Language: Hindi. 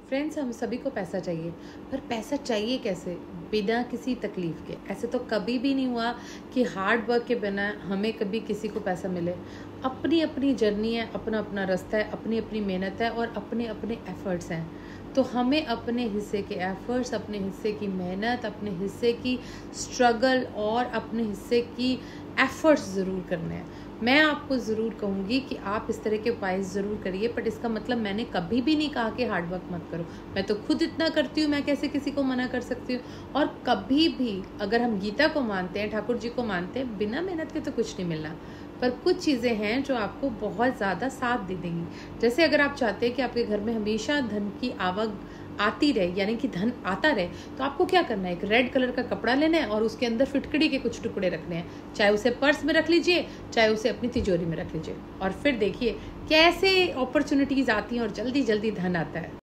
फ्रेंड्स, हम सभी को पैसा चाहिए, पर पैसा चाहिए कैसे? बिना किसी तकलीफ के। ऐसे तो कभी भी नहीं हुआ कि हार्ड वर्क के बिना हमें कभी किसी को पैसा मिले। अपनी अपनी जर्नी है, अपना अपना रास्ता है, अपनी अपनी मेहनत है और अपने अपने एफर्ट्स हैं। तो हमें अपने हिस्से के एफर्ट्स, अपने हिस्से की मेहनत, अपने हिस्से की स्ट्रगल और अपने हिस्से की एफर्ट्स ज़रूर करने हैं। मैं आपको ज़रूर कहूँगी कि आप इस तरह के उपाय ज़रूर करिए, बट इसका मतलब मैंने कभी भी नहीं कहा कि हार्ड वर्क मत करो। मैं तो खुद इतना करती हूँ, मैं कैसे किसी को मना कर सकती हूँ। और कभी भी अगर हम गीता को मानते हैं, ठाकुर जी को मानते हैं, बिना मेहनत के तो कुछ नहीं मिलना। पर कुछ चीज़ें हैं जो आपको बहुत ज़्यादा साथ दे देंगी। जैसे अगर आप चाहते हैं कि आपके घर में हमेशा धन की आवक आती रहे, यानी कि धन आता रहे, तो आपको क्या करना है? एक रेड कलर का कपड़ा लेना है और उसके अंदर फिटकड़ी के कुछ टुकड़े रखने हैं। चाहे उसे पर्स में रख लीजिए, चाहे उसे अपनी तिजोरी में रख लीजिए, और फिर देखिए कैसे अपॉर्चुनिटीज़ आती हैं और जल्दी जल्दी धन आता है।